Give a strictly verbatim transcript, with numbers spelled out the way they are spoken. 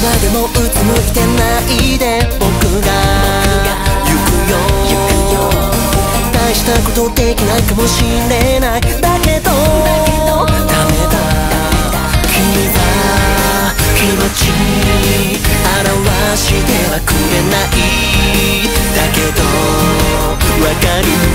つまでもうつむいてないで僕が行くよ。大したことできないかもしれない。だけどダメだ、君は気持ち表してはくれない。だけどわかる